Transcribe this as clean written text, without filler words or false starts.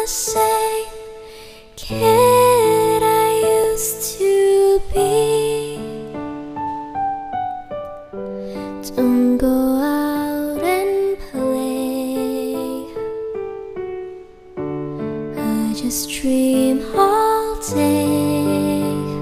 the same kid I used to be. Don't go out and play. I just dream all day.